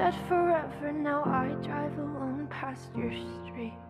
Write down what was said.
forever. Now I drive alone past your street.